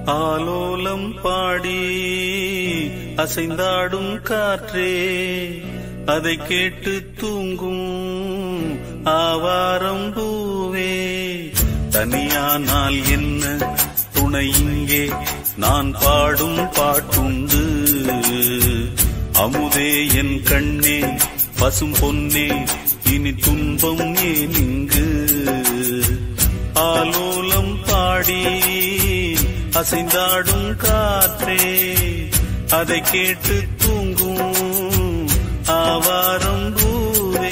ஆலோலம் பாடி அசைந்தாடும் காற்றே, அதை கேட்டு தூங்கும் ஆவாரம் பூவே. தனியானால் என்ன துணை இங்கே, நான் பாடும் பாட்டுண்டு. அமுதே என் கண்ணே, பசும் பொன்னே, இனி துன்பம் ஏன் இங்கு. ஆலோலம் பாடி அசைந்தாடும் காற்றே, அதை கேட்டு தூங்கும் ஆவாரம் பூவே.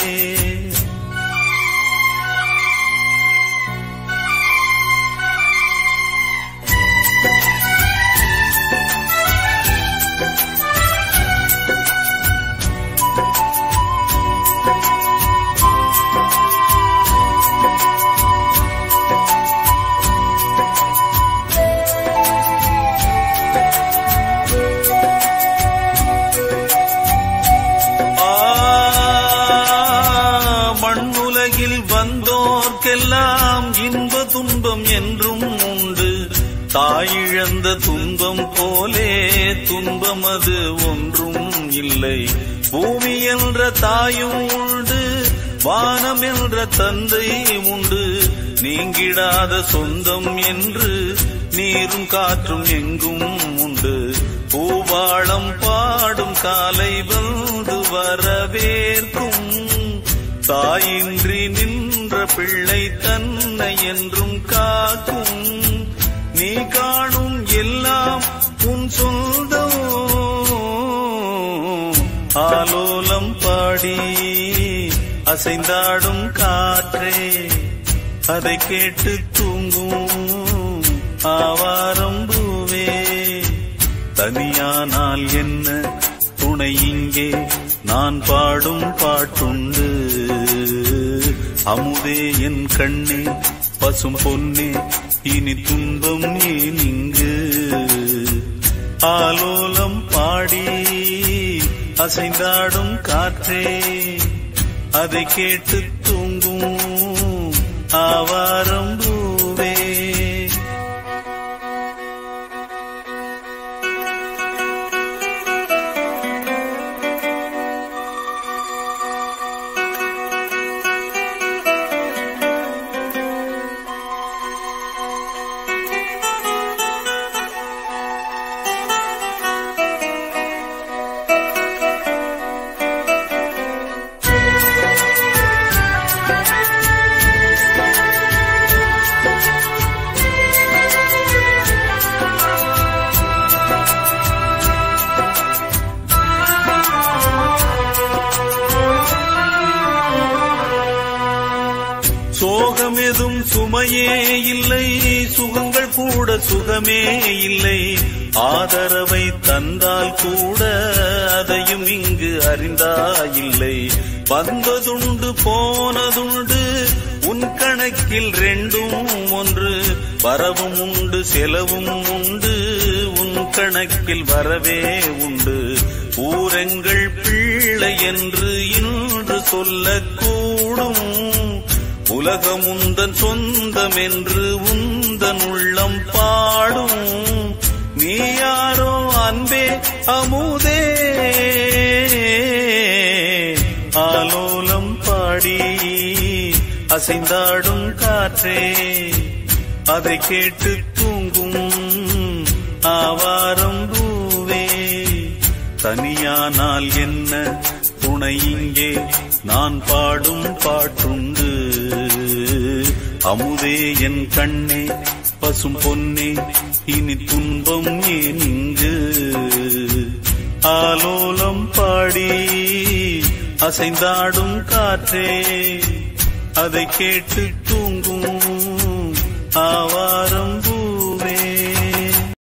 வந்தோர்க்கெல்லாம் இன்ப துன்பம் என்றும் உண்டு. தாயிழந்த துன்பம் போலே துன்பம் அது ஒன்றும் இல்லை. பூமி என்ற தாயும் உண்டு, வானம் என்ற தந்தை உண்டு. நீங்கிடாத சொந்தம் என்று நீரும் காற்றும் எங்கும் உண்டு. பூவாளம் பாடும் காலை வந்து வரவேற்கும். தாயின்றி நின்ற பிள்ளை தன்னை என்றும் காக்கும். நீ காணும் எல்லாம் உன் சொந்தம். ஆலோலம் பாடி அசைந்தாடும் காற்றே, அதை கேட்டு தூங்கும் ஆவாரம் பூவே. தனியானால் என்ன துணை இங்கே, நான் பாடும் பாட்டுண்டு. அமுதே என் கண்ணே, பசும் பொன்னே, இனி துன்பம் ஏன் இங்கு. ஆலோலம் பாடி அசைந்தாடும் காற்றே, அதை கேட்டு தூங்கும் ஆவாரம் பூவே. சோகம் எதும் சுமையே இல்லை, சுகங்கள் கூட சுகமே இல்லை. ஆதரவை தந்தால் கூட அதையும் இங்கு அறிந்தாயில்லை. வந்ததுண்டு போனதுண்டு, உன் கணக்கில் ரெண்டும் ஒன்று. வரவும் உண்டு செலவும் உண்டு, உன் கணக்கில் வரவே உண்டு. ஊரெங்கள் பிள்ளை என்று இன்று சொல்லக்கூடும். உலகம் உந்தன் சொந்தம் என்று உந்தன் உள்ளம் பாடும். நீ யாரோ அன்பே அமுதே. ஆலோலம் பாடி அசைந்தாடும் காற்றே, அதை கேட்டு தூங்கும் ஆவாரம் பூவே. தனியானால் என்ன துணை இங்கே, நான் பாடும் பாட்டுண்டு. அமுதே என் கண்ணே, பசும் பொன்னே, இனி துன்பம் ஏன் இங்கு. ஆலோலம் பாடி அசைந்தாடும் காற்றே, அதை கேட்டு தூங்கும் ஆவாரம்